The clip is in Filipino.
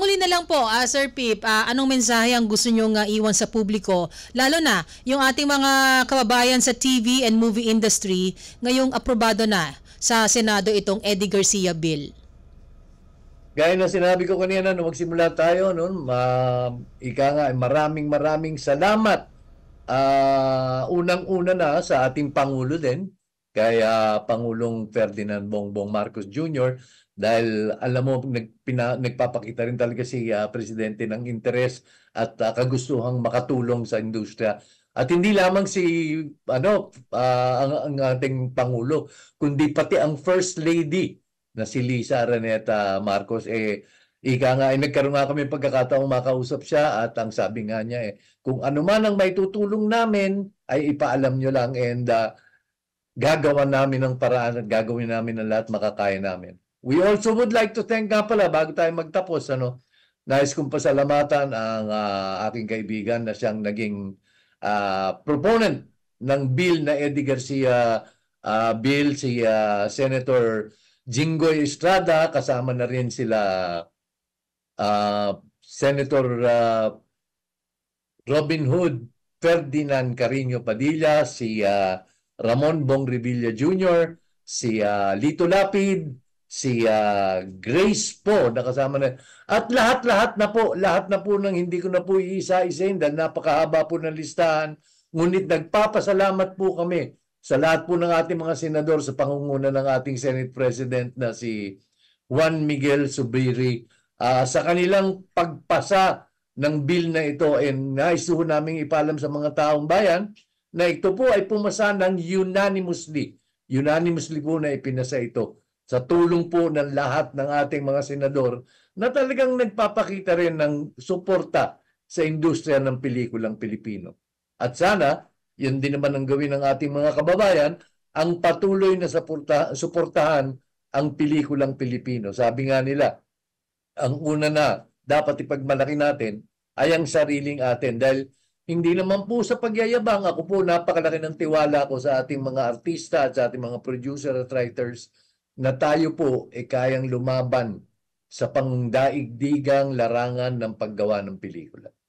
huli na lang po, Sir Pip, anong mensahe ang gusto nyong iwan sa publiko, lalo na yung ating mga kababayan sa TV and movie industry ngayong aprobado na sa Senado itong Eddie Garcia Bill? Gaya na sinabi ko kanina nung magsimula tayo, ika nga, maraming salamat. Unang-una na sa ating Pangulo din, kaya Pangulong Ferdinand Bongbong Marcos Jr. dahil alam mo, nagpapakita rin talaga si Presidente ng interes at kagustuhang makatulong sa industriya. At hindi lamang ang ating Pangulo, kundi pati ang First Lady na si Lisa Araneta Marcos, ika nga, nagkaroon nga kami pagkakataong makausap siya at ang sabi nga niya, kung ano man ang may tutulong namin, ay ipaalam nyo lang and gagawa namin ng paraan at gagawin namin ang lahat makakaya namin. We also would like to thank nga pala, bago tayo magtapos, nais kong pasalamatan ang aking kaibigan na siyang naging proponent ng bill na Eddie Garcia bill, si Senator Jinggoy Estrada, kasama na rin sila Senator Robin Hood, Ferdinand Carreño Padilla, si Ramon Bong Revilla Jr., si Lito Lapid, si Grace po na kasama na. At lahat na po ng hindi ko na po iisa-isahin dahil napakahaba po ng listahan. Ngunit nagpapasalamat po kami sa lahat po ng ating mga senador sa pangunguna ng ating Senate President na si Juan Miguel Zubiri sa kanilang pagpasa ng bill na ito. And nais po namin ipalam sa mga taong bayan na ito po ay pumasa ng unanimously. Unanimously po na ipinasa ito sa tulong po ng lahat ng ating mga senador na talagang nagpapakita rin ng suporta sa industriya ng pelikulang Pilipino. At sana, yun din naman ang gawin ng ating mga kababayan, ang patuloy na suportahan ang pelikulang Pilipino. Sabi nga nila, ang una na dapat ipagmalaki natin ay ang sariling atin. Dahil hindi naman po sa pagyayabang, ako po napakalaki ng tiwala ko sa ating mga artista at sa ating mga producer at writers na tayo po kayang lumaban sa pangdaigdigang larangan ng paggawa ng pelikula.